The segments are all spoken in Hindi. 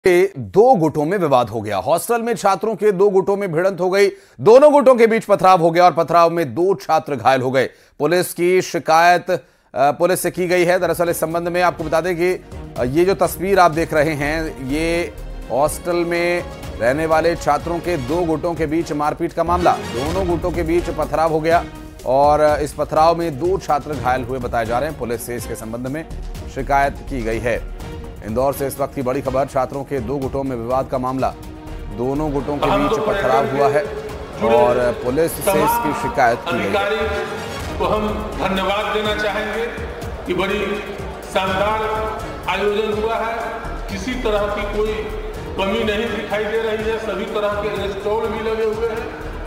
के दो गुटों में विवाद हो गया। हॉस्टल में छात्रों के दो गुटों में भिड़ंत हो गई। दोनों गुटों के बीच पथराव हो गया और पथराव में दो छात्र घायल हो गए। पुलिस की शिकायत पुलिस से की गई है। दरअसल इस संबंध में आपको बता दें कि ये जो तस्वीर आप देख रहे हैं, ये हॉस्टल में रहने वाले छात्रों के दो गुटों के बीच मारपीट का मामला। दोनों गुटों के बीच पथराव हो गया और इस पथराव में दो छात्र घायल हुए बताए जा रहे हैं। पुलिस से इसके संबंध में शिकायत की गई है। इंदौर से इस वक्त की बड़ी खबर, छात्रों के दो गुटों में विवाद का मामला। दोनों गुटों के बीच पथराव हुआ है और पुलिस से इसकी शिकायत की गई है। तो हम धन्यवाद देना चाहेंगे कि बड़ी शानदार आयोजन हुआ है। किसी तरह की कोई कमी नहीं दिखाई दे रही है। सभी तरह के स्टॉल भी लगे हुए हैं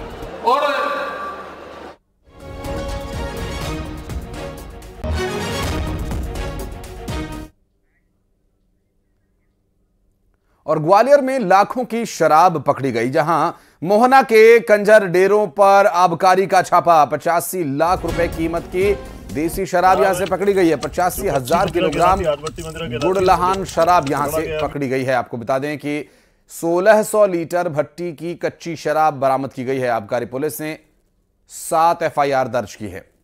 और ग्वालियर में लाखों की शराब पकड़ी गई। जहां मोहना के कंजर डेरों पर आबकारी का छापा। 85 लाख रुपए कीमत की देसी शराब यहां से पकड़ी गई है। 85,000 किलोग्राम गुड़लहान शराब यहां से पकड़ी गई है। आपको बता दें कि 1600 लीटर भट्टी की कच्ची शराब बरामद की गई है। आबकारी पुलिस ने 7 FIR दर्ज की है।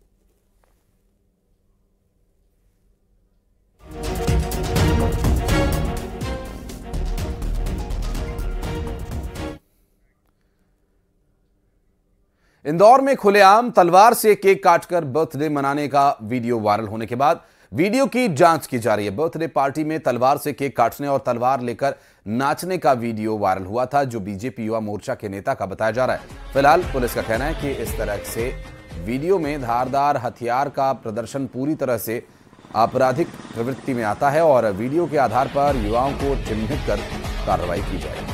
इंदौर में खुलेआम तलवार से केक काटकर बर्थडे मनाने का वीडियो वायरल होने के बाद वीडियो की जांच की जा रही है। बर्थडे पार्टी में तलवार से केक काटने और तलवार लेकर नाचने का वीडियो वायरल हुआ था, जो बीजेपी युवा मोर्चा के नेता का बताया जा रहा है। फिलहाल पुलिस का कहना है कि इस तरह से वीडियो में धारदार हथियार का प्रदर्शन पूरी तरह से आपराधिक प्रवृत्ति में आता है और वीडियो के आधार पर युवाओं को चिन्हित कर कार्रवाई की जाएगी।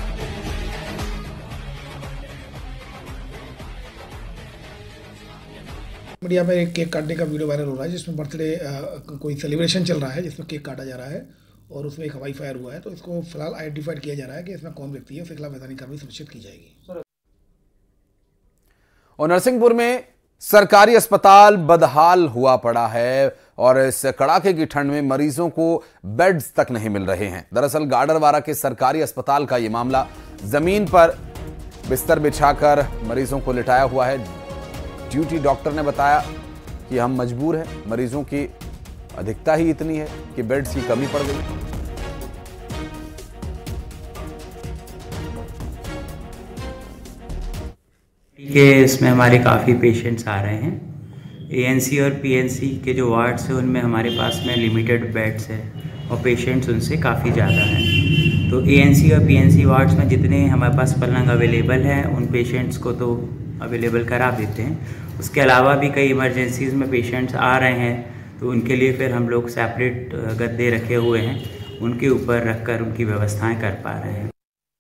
मीडिया में एक केक काटने का वीडियो वायरल हो रहा है, जिसमें बर्थडे कोई सेलिब्रेशन चल रहा है, जिसमें केक काटा जा रहा है और उसमें एक हवाई फायर हुआ है। तो इसको फिलहाल आइडेंटिफाइड किया जा रहा है कि इसमें कौन व्यक्ति है, उसके खिलाफ वैधानिक कार्रवाई सुनिश्चित की जाएगी। और नरसिंहपुर में सरकारी अस्पताल बदहाल हुआ पड़ा है और इस कड़ाके की ठंड में मरीजों को बेड्स तक नहीं मिल रहे हैं। दरअसल गाडरवारा के सरकारी अस्पताल का यह मामला, जमीन पर बिस्तर बिछाकर मरीजों को लिटाया हुआ है। ड्यूटी डॉक्टर ने बताया कि हम मजबूर हैं, मरीजों की अधिकता ही इतनी है कि बेड्स की कमी पड़ गई। इसमें हमारे काफ़ी पेशेंट्स आ रहे हैं। ANC और PNC के जो वार्ड्स हैं उनमें हमारे पास में लिमिटेड बेड्स है और पेशेंट्स उनसे काफ़ी ज़्यादा हैं। तो ANC और PNC वार्ड्स में जितने हमारे पास पलंग अवेलेबल हैं उन पेशेंट्स को तो अवेलेबल करा देते हैं। उसके अलावा भी कई इमरजेंसीज़ में पेशेंट्स आ रहे हैं तो उनके लिए फिर हम लोग सेपरेट गद्दे रखे हुए हैं, उनके ऊपर रखकर उनकी व्यवस्थाएं कर पा रहे हैं।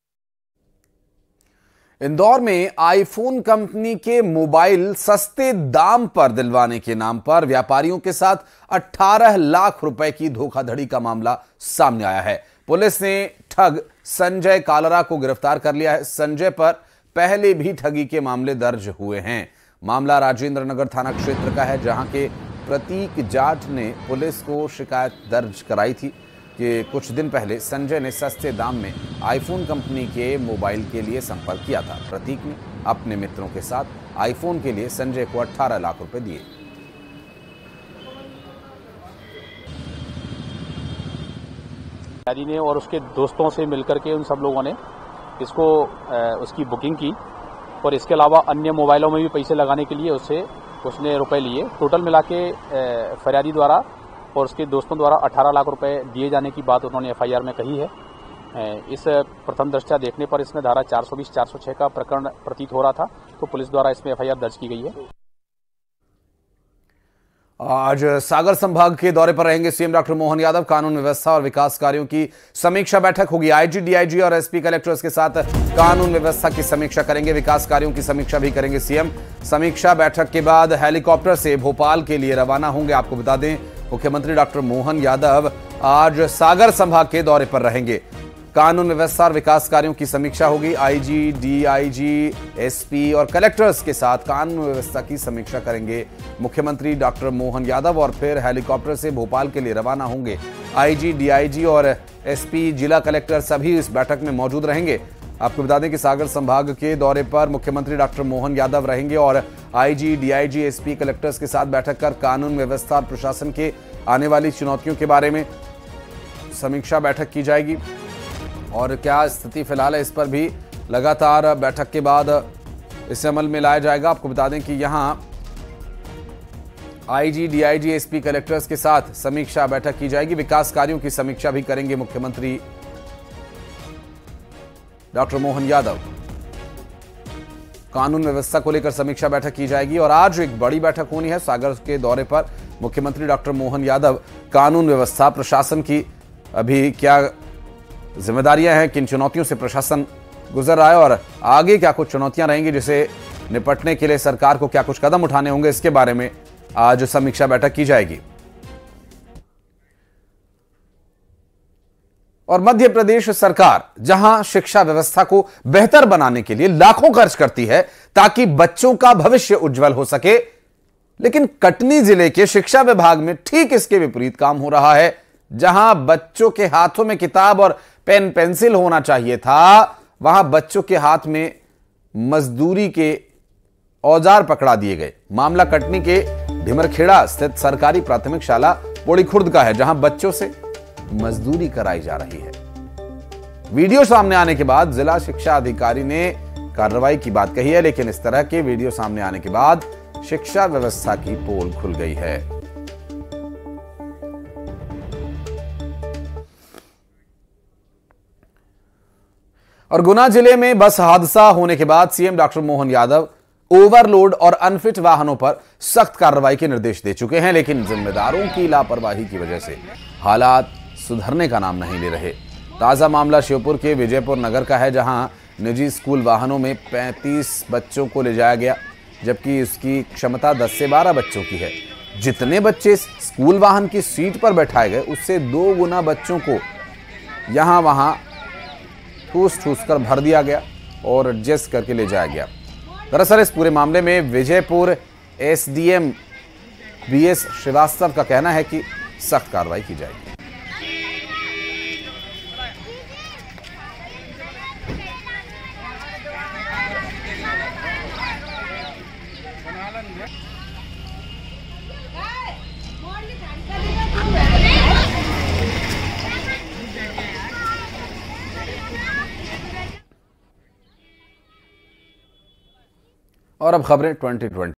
इंदौर में आईफोन कंपनी के मोबाइल सस्ते दाम पर दिलवाने के नाम पर व्यापारियों के साथ 18 लाख रुपए की धोखाधड़ी का मामला सामने आया है। पुलिस ने ठग संजय कालरा को गिरफ्तार कर लिया है। संजय पर पहले भी ठगी के मामले दर्ज हुए हैं। मामला राजेंद्र नगर थाना क्षेत्र का है, जहां के प्रतीक जाट ने पुलिस को शिकायत दर्ज कराई थी कि कुछ दिन पहले संजय ने सस्ते दाम में आईफोन कंपनी के मोबाइल के लिए संपर्क किया था। प्रतीक ने अपने मित्रों के साथ आईफोन के लिए संजय को 18 लाख रुपए दिए। ने और उसके दोस्तों से मिलकर के उन सब लोगों ने इसको उसकी बुकिंग की और इसके अलावा अन्य मोबाइलों में भी पैसे लगाने के लिए उसने रुपए लिए। टोटल मिला के फरियादी द्वारा और उसके दोस्तों द्वारा 18 लाख रुपए दिए जाने की बात उन्होंने FIR में कही है। इस प्रथम दृष्टया देखने पर इसमें धारा 420, 406 का प्रकरण प्रतीत हो रहा था, तो पुलिस द्वारा इसमें FIR दर्ज की गई है। आज सागर संभाग के दौरे पर रहेंगे सीएम डॉक्टर मोहन यादव। कानून व्यवस्था और विकास कार्यों की समीक्षा बैठक होगी। IG, DIG और SP कलेक्टर्स के साथ कानून व्यवस्था की समीक्षा करेंगे। विकास कार्यों की समीक्षा भी करेंगे सीएम। समीक्षा बैठक के बाद हेलीकॉप्टर से भोपाल के लिए रवाना होंगे। आपको बता दें, मुख्यमंत्री डॉक्टर मोहन यादव आज सागर संभाग के दौरे पर रहेंगे। कानून व्यवस्था और विकास कार्यों की समीक्षा होगी। आईजी, डीआईजी, एसपी और कलेक्टर्स के साथ कानून व्यवस्था की समीक्षा करेंगे मुख्यमंत्री डॉक्टर मोहन यादव और फिर हेलीकॉप्टर से भोपाल के लिए रवाना होंगे। आईजी, डीआईजी और एसपी, जिला कलेक्टर सभी इस बैठक में मौजूद रहेंगे। आपको बता दें कि सागर संभाग के दौरे पर मुख्यमंत्री डॉक्टर मोहन यादव रहेंगे और आईजी, डीआईजी, एसपी, कलेक्टर्स के साथ बैठक कर कानून व्यवस्था और प्रशासन के आने वाली चुनौतियों के बारे में समीक्षा बैठक की जाएगी और क्या स्थिति फिलहाल है इस पर भी लगातार बैठक के बाद इसे अमल में लाया जाएगा। आपको बता दें कि यहां आईजी, डीआईजी, एसपी, कलेक्टर्स के साथ समीक्षा बैठक की जाएगी। विकास कार्यों की समीक्षा भी करेंगे मुख्यमंत्री डॉक्टर मोहन यादव। कानून व्यवस्था को लेकर समीक्षा बैठक की जाएगी और आज एक बड़ी बैठक होनी है। सागर के दौरे पर मुख्यमंत्री डॉक्टर मोहन यादव कानून व्यवस्था, प्रशासन की अभी क्या जिम्मेदारियां हैं, किन चुनौतियों से प्रशासन गुजर रहा है और आगे क्या कुछ चुनौतियां रहेंगी जिसे निपटने के लिए सरकार को क्या कुछ कदम उठाने होंगे, इसके बारे में आज समीक्षा बैठक की जाएगी। और मध्य प्रदेश सरकार जहां शिक्षा व्यवस्था को बेहतर बनाने के लिए लाखों खर्च करती है ताकि बच्चों का भविष्य उज्जवल हो सके, लेकिन कटनी जिले के शिक्षा विभाग में ठीक इसके विपरीत काम हो रहा है। जहां बच्चों के हाथों में किताब और पेन पेंसिल होना चाहिए था, वहां बच्चों के हाथ में मजदूरी के औजार पकड़ा दिए गए। मामला कटनी के ढिमरखेड़ा स्थित सरकारी प्राथमिक शाला पोड़ी खुर्द का है, जहां बच्चों से मजदूरी कराई जा रही है। वीडियो सामने आने के बाद जिला शिक्षा अधिकारी ने कार्रवाई की बात कही है, लेकिन इस तरह के वीडियो सामने आने के बाद शिक्षा व्यवस्था की पोल खुल गई है। और गुना जिले में बस हादसा होने के बाद CM doctor Mohan Yadav overload और अनफिट वाहनों पर सख्त कार्रवाई के निर्देश दे चुके हैं, लेकिन जिम्मेदारों की लापरवाही की वजह से हालात सुधरने का नाम नहीं ले रहे। ताजा मामला श्योपुर के विजयपुर नगर का है, जहां निजी स्कूल वाहनों में 35 बच्चों को ले जाया गया, जबकि इसकी क्षमता 10 से 12 बच्चों की है। जितने बच्चे स्कूल वाहन की सीट पर बैठाए गए, उससे 2 गुना बच्चों को यहां वहां ठूस कर भर दिया गया और एडजस्ट करके ले जाया गया। दरअसल इस पूरे मामले में विजयपुर एसडीएम बीएस श्रीवास्तव का कहना है कि सख्त कार्रवाई की जाएगी। और अब खबरें 2020।